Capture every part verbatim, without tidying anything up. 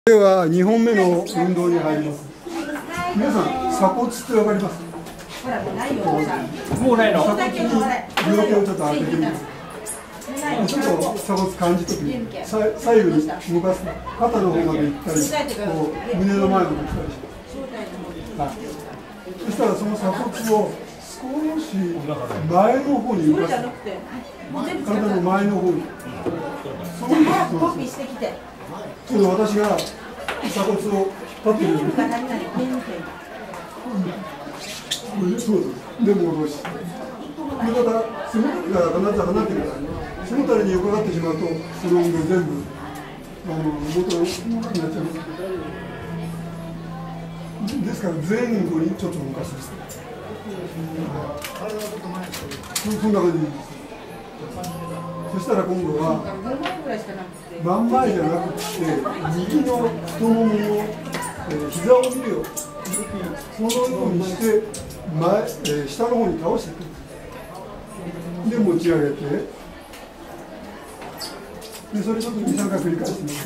ではにほんめの運動に入ります。皆さん、鎖骨ってわかります？ もうないの？ 鎖骨に両手をちょっと当ててみます。ちょっと鎖骨感じときに左右に動かす。肩の方まで行ったり、こう胸の前まで行ったりします。はい、そしたらその鎖骨を少し前の方に動かす。体の前の方に。そうです。ちょっと私が鎖骨を引っ張ってみる。そうです。でも戻し。これから背もたれが必ず離れてください。背もたれに横がってしまうと、その運動全部あの元になっちゃいます。ですから前後にちょっと動かすです。そんな感じです。そしたら今度は真ん前じゃなくて右の太ももの、えー、膝を見るようにそのようにして前、えー、下の方に倒していく。で持ち上げてでそれちょっとに、さんかい繰り返してみます。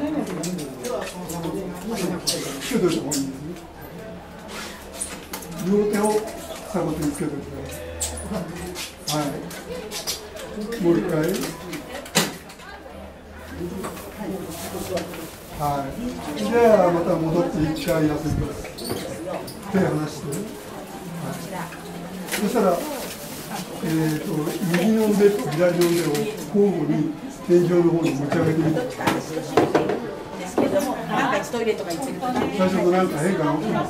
つけといた方がいいですね。両手を鎖骨につけておいてください。はい、もう一回。はい。じゃあまた戻って一回休みます。手離して。はい、そしたら、えーと、右の腕と左の腕を交互に天井の方に持ち上げてみて。最初と何か変化が起きます。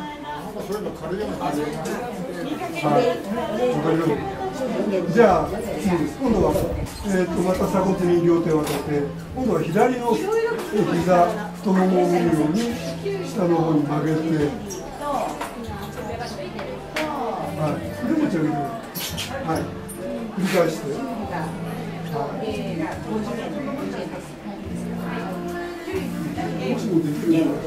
はい。わかります。じゃあ次です。今度は、えー、とまた鎖骨に両手を当てて、今度は左の膝、太ももを見るように下の方に曲げて、はい、で持ち上げて、はい、繰り返して、はい、もしもできるなら、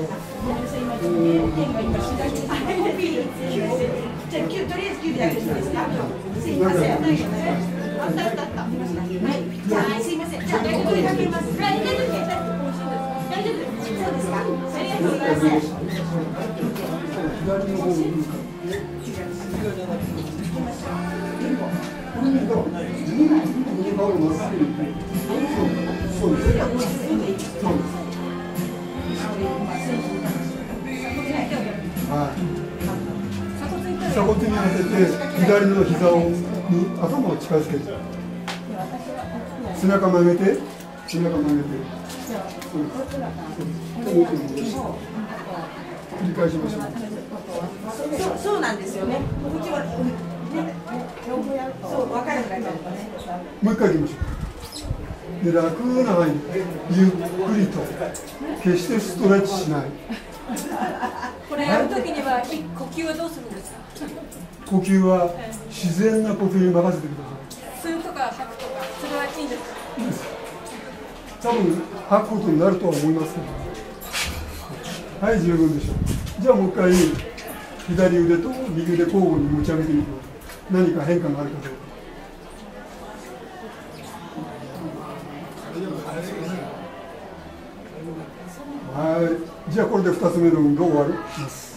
じゃあ、とりあえずきゅうびだけでいいですか？すいません。あったあったあった。はい。じゃあ、すいません。じゃあ、これかけます。はい、大丈夫です。大丈夫です。そうですか。ありがとうございます。左の方に向かって。そうです。そうです。はい。鎖骨に当てて左の膝をに頭を近づけて背中曲げて背中曲げてそうです。繰り返しましょう。 そうそうなんですよね。こっちはそう分かるからね。 もう一回いきましょう。で楽な範囲ゆっくりと決してストレッチしない。 これやるときには呼吸はどうするんですか？ 呼吸は自然な呼吸に任せてください。吸うとか吐くとか、それはいいんですか？ いいです。多分吐くことになるとは思いますけど、はい、十分でしょう。じゃあもう一回左腕と右腕交互に持ち上げてみてください。何か変化があるかどうか。はい、じゃあこれでふたつめの運動終わります。